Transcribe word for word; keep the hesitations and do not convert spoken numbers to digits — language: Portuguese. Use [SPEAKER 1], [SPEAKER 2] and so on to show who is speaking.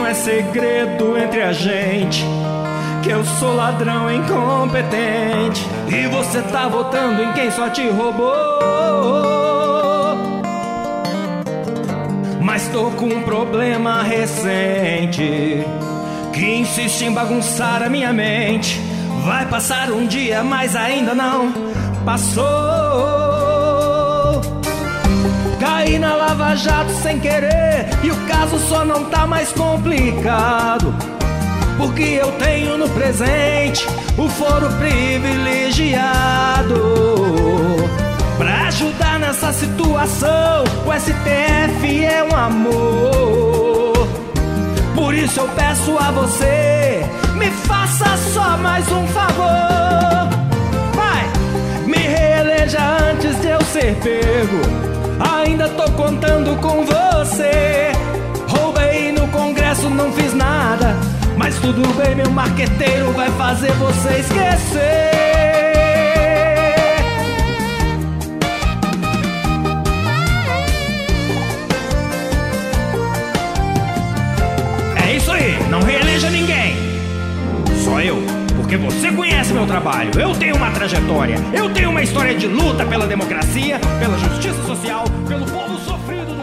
[SPEAKER 1] não é segredo entre a gente que eu sou ladrão incompetente e você tá votando em quem só te roubou. Mas tô com um problema recente que insiste em bagunçar a minha mente. Vai passar um dia, mas ainda não passou. Caí na Lava Jato sem querer e o caso só não tá mais complicado, porque eu tenho no presente o foro privilegiado. Pra ajudar nessa situação, o S T F é um amor. Por isso eu peço a você, me faça só mais um favor. Vai, me reeleja antes de eu ser pego. Ainda tô contando com você. Roubei no Congresso, não fiz nada, mas tudo bem, meu marqueteiro vai fazer você esquecer. É isso aí, não reeleja ninguém. Só eu, porque você conhece meu trabalho. Eu tenho uma trajetória, eu tenho uma história de luta pela democracia, pela justiça social, pelo povo sofrido.